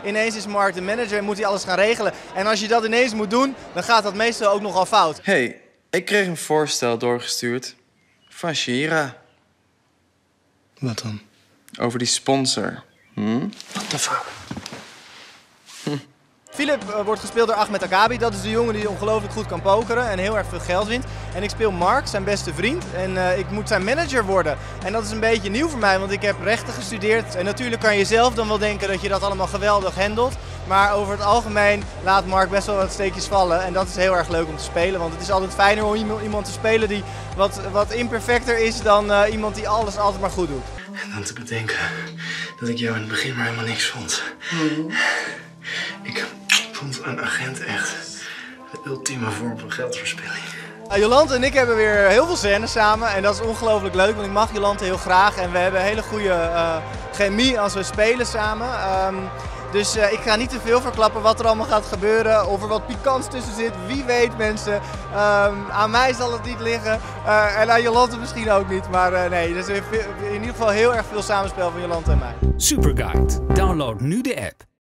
Ineens is Mark de manager en moet hij alles gaan regelen. En als je dat ineens moet doen, dan gaat dat meestal ook nogal fout. Hey, ik kreeg een voorstel doorgestuurd van Shira. Wat dan? Over die sponsor. What the fuck? Philip wordt gespeeld door Ahmed Akabi. Dat is de jongen die ongelooflijk goed kan pokeren en heel erg veel geld wint. En ik speel Mark, zijn beste vriend. En ik moet zijn manager worden. En dat is een beetje nieuw voor mij, want ik heb rechten gestudeerd. En natuurlijk kan je zelf dan wel denken dat je dat allemaal geweldig handelt. Maar over het algemeen laat Mark best wel wat steekjes vallen. En dat is heel erg leuk om te spelen. Want het is altijd fijner om iemand te spelen die wat imperfecter is dan iemand die alles altijd maar goed doet. En dan te bedenken dat ik jou in het begin maar helemaal niks vond. Ik vond een agent echt de ultieme vorm van geldverspilling. Jolante en ik hebben weer heel veel scènes samen en dat is ongelooflijk leuk, want ik mag Jolante heel graag en we hebben een hele goede chemie als we spelen samen. Dus ik ga niet te veel verklappen wat er allemaal gaat gebeuren, of er wat pikants tussen zit, wie weet mensen. Aan mij zal het niet liggen en aan Jolante misschien ook niet, maar nee, er is in ieder geval heel erg veel samenspel van Jolante en mij. Superguide. Download nu de app.